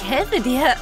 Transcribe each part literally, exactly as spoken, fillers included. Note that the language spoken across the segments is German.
helfe dir.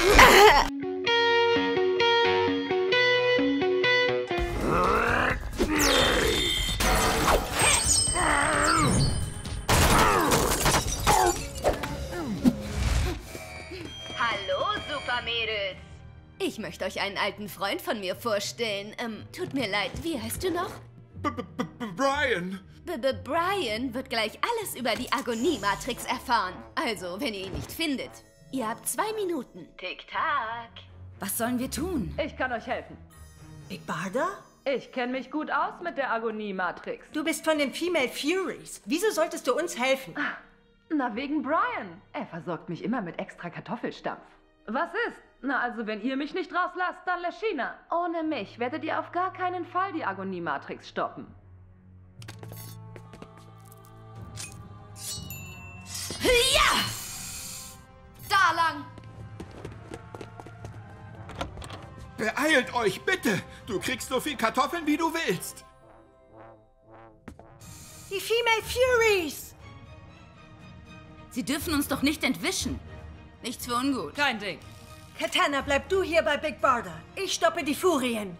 Hallo, Supermädels. Ich möchte euch einen alten Freund von mir vorstellen. Ähm, tut mir leid, wie heißt du noch? Brian. B-B-Brian wird gleich alles über die Agonie-Matrix erfahren. Also, wenn ihr ihn nicht findet. Ihr habt zwei Minuten. Tick-Tack. Was sollen wir tun? Ich kann euch helfen. Big Barda? Ich kenne mich gut aus mit der Agonie-Matrix. Du bist von den Female Furies. Wieso solltest du uns helfen? Na, wegen Brian. Er versorgt mich immer mit extra Kartoffelstampf. Was ist? Na, also wenn ihr mich nicht rauslasst, dann Leshina. Ohne mich werdet ihr auf gar keinen Fall die Agonie-Matrix stoppen. Ja! Da lang! Beeilt euch, bitte! Du kriegst so viel Kartoffeln, wie du willst. Die Female Furies! Sie dürfen uns doch nicht entwischen. Nichts für ungut. Kein Ding. Katana, bleib du hier bei Big Barda. Ich stoppe die Furien.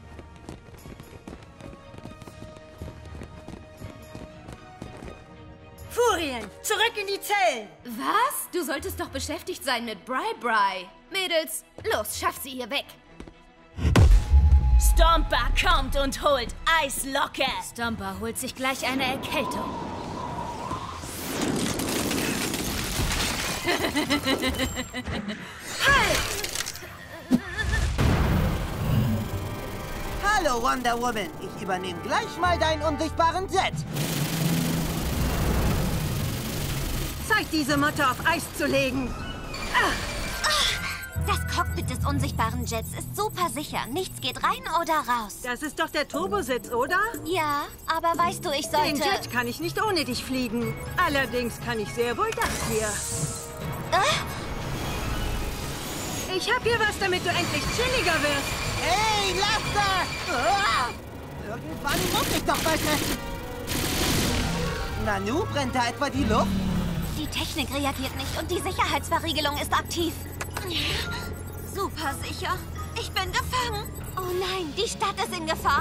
Furien, zurück in die Zellen! Was? Du solltest doch beschäftigt sein mit Bri Bri. Mädels, los, schaff sie hier weg. Stomper kommt und holt Eislocke. Stomper holt sich gleich eine Erkältung. Halt! Hallo, Wonder Woman. Ich übernehme gleich mal deinen unsichtbaren Jet. Zeit, diese Motte auf Eis zu legen. Das Cockpit des unsichtbaren Jets ist super sicher. Nichts geht rein oder raus. Das ist doch der Turbositz, oder? Ja, aber weißt du, ich Den sollte... Jet kann ich nicht ohne dich fliegen. Allerdings kann ich sehr wohl das hier. Ich hab hier was, damit du endlich chilliger wirst. Hey, lass das! Ah! Irgendwann muss ich doch mal treffen. Nanu, brennt da etwa die Luft? Die Technik reagiert nicht und die Sicherheitsverriegelung ist aktiv. Super sicher. Ich bin gefangen. Oh nein, die Stadt ist in Gefahr.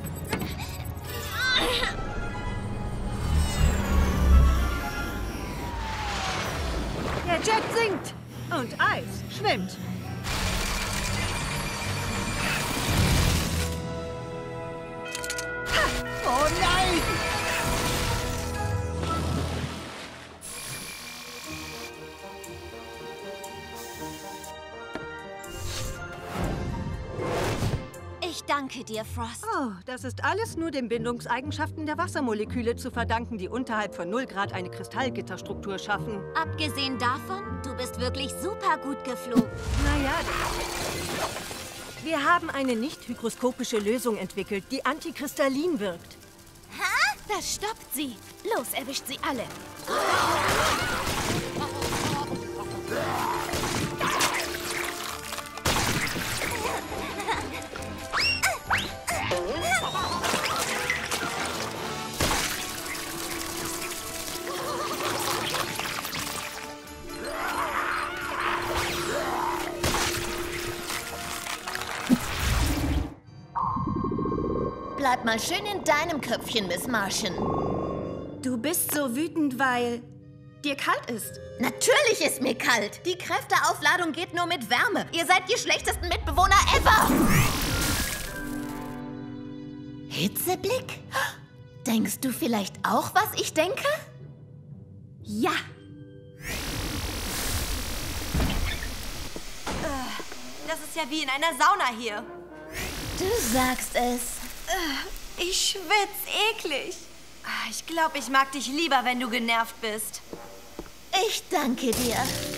Der Jet sinkt und Eis schwimmt. Oh nein! Ich danke dir, Frost. Oh, das ist alles nur den Bindungseigenschaften der Wassermoleküle zu verdanken, die unterhalb von null Grad eine Kristallgitterstruktur schaffen. Abgesehen davon, du bist wirklich super gut geflogen. Naja, wir haben eine nicht hygroskopische Lösung entwickelt, die antikristallin wirkt. Das stoppt sie. Los, erwischt sie alle. Bleib mal schön in deinem Köpfchen, Miss Martian. Du bist so wütend, weil dir kalt ist. Natürlich ist mir kalt. Die Kräfteaufladung geht nur mit Wärme. Ihr seid die schlechtesten Mitbewohner ever. Hitzeblick? Denkst du vielleicht auch, was ich denke? Ja. Das ist ja wie in einer Sauna hier. Du sagst es. Ich schwitz eklig. Ich glaube, ich mag dich lieber, wenn du genervt bist. Ich danke dir.